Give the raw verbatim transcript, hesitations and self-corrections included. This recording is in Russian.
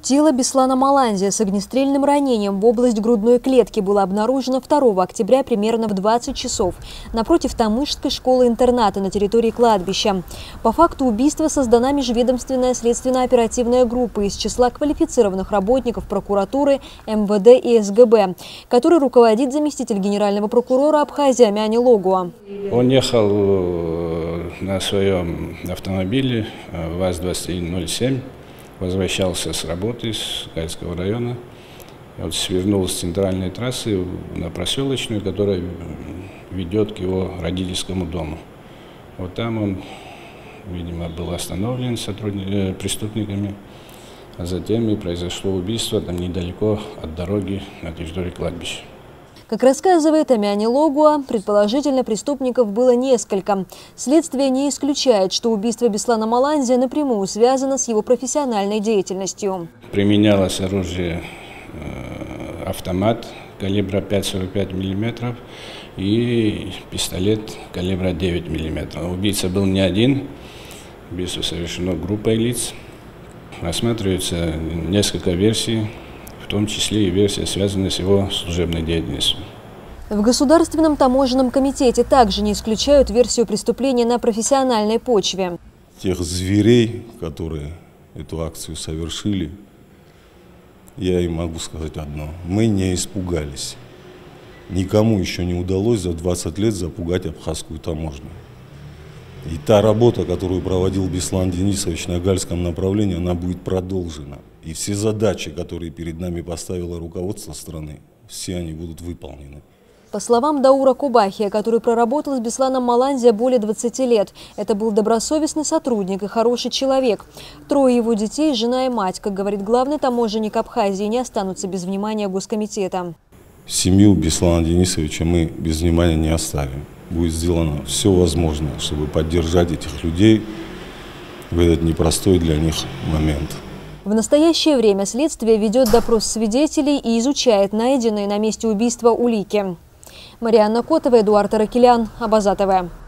Тело Беслана Маланзия с огнестрельным ранением в область грудной клетки было обнаружено второго октября примерно в двадцать часов напротив Тамышской школы-интерната на территории кладбища. По факту убийства создана межведомственная следственно-оперативная группа из числа квалифицированных работников прокуратуры, эм вэ дэ и эс гэ бэ, которой руководит заместитель генерального прокурора Абхазии Мяни Логуа. Он ехал на своем автомобиле ВАЗ двадцать один ноль семь. Возвращался с работы с Гальского района, вот свернул с центральной трассы на проселочную, которая ведет к его родительскому дому. Вот там он, видимо, был остановлен сотрудниками, преступниками, а затем и произошло убийство там недалеко от дороги на территории кладбища. Как рассказывает Мяни Логуа, предположительно преступников было несколько. Следствие не исключает, что убийство Беслана Маланзия напрямую связано с его профессиональной деятельностью. Применялось оружие э, автомат калибра пять сорок пять миллиметров и пистолет калибра девять миллиметров. Убийца был не один, убийство совершено группой лиц. Рассматривается несколько версий, в том числе и версия, связанная с его служебной деятельностью. В Государственном таможенном комитете также не исключают версию преступления на профессиональной почве. Тех зверей, которые эту акцию совершили, я им могу сказать одно. Мы не испугались. Никому еще не удалось за двадцать лет запугать абхазскую таможню. И та работа, которую проводил Беслан Денисович на Гальском направлении, она будет продолжена. И все задачи, которые перед нами поставило руководство страны, все они будут выполнены. По словам Даура Кубахия, который проработал с Бесланом Маланзия более двадцати лет, это был добросовестный сотрудник и хороший человек. Трое его детей, жена и мать, как говорит главный таможенник Абхазии, не останутся без внимания Госкомитета. Семью Беслана Денисовича мы без внимания не оставим. Будет сделано все возможное, чтобы поддержать этих людей в этот непростой для них момент. В настоящее время следствие ведет допрос свидетелей и изучает найденные на месте убийства улики. Марианна Котова, Эдуард Аракелян, Абаза тэ вэ.